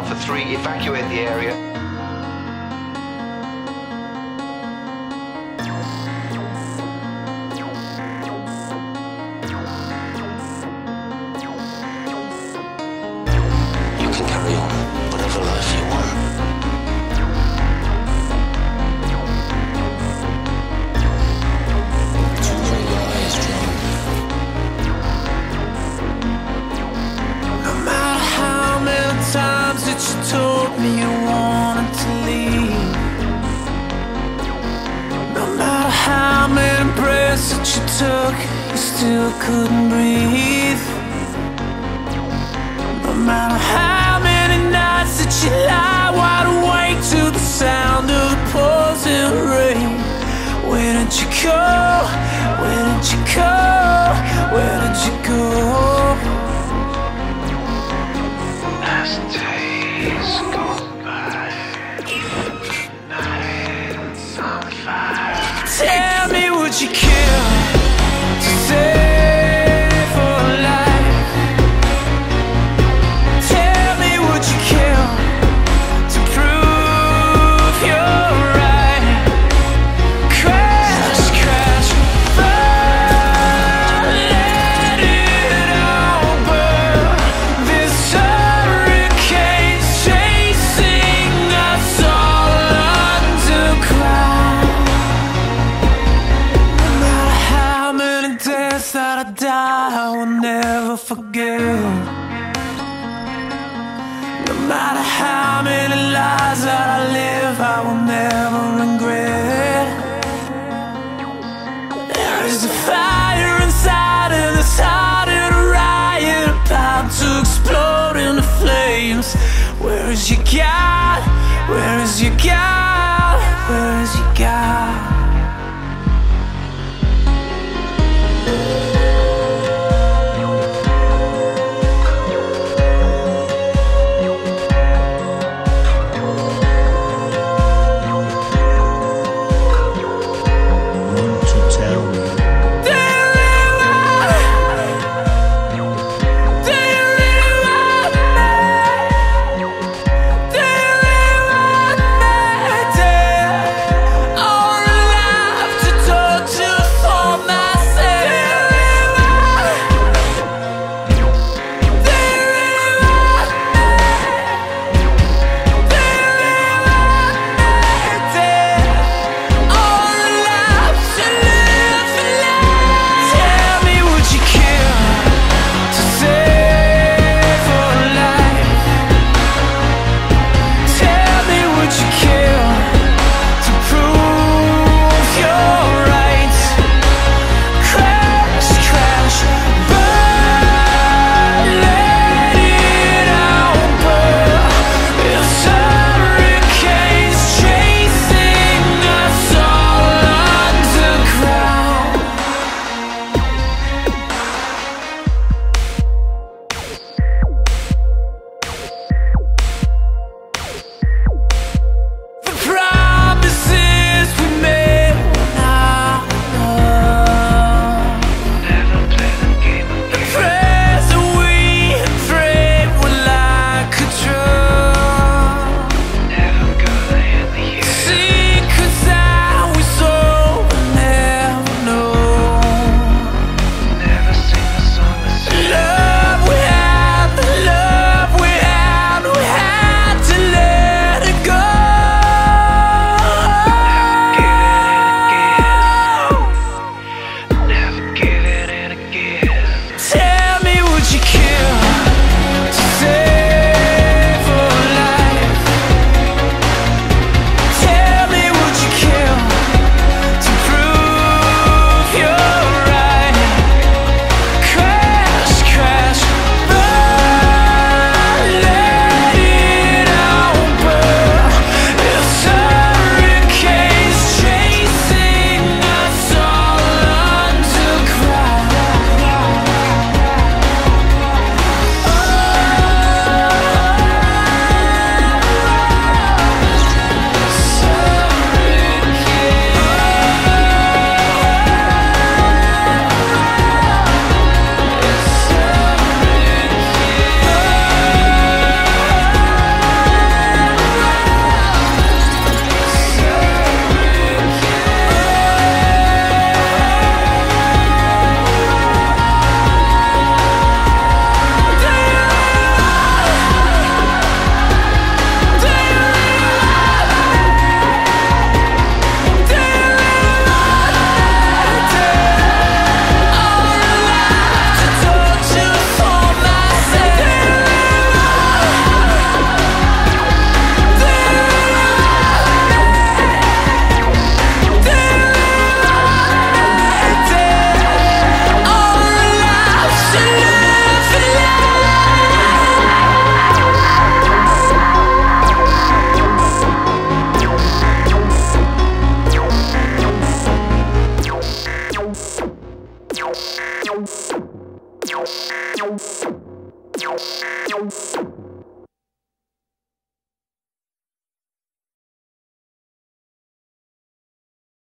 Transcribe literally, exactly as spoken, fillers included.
Alpha three, evacuate the area. You can carry on whatever life you want. Times that you told me you wanted to leave. No matter how many breaths that you took, you still couldn't breathe. No matter how many nights that you lie wide awake to the sound of the pouring rain. Where did you go? Where did you go? Where did you go? Days go by, nights on fire. Tell me, would you kill to save for life? Tell me, would you kill to prove you're right? Crash, crash, burn, let it all burn. This hurricane chasing us all underground. No matter how many deaths that I die, I will never forget. No matter how many lies that I live, I will never regret. There is a fire inside of this heart and a riot about to explode into flames. Where is your God? Where is your God? Where is your God? We'll be right back.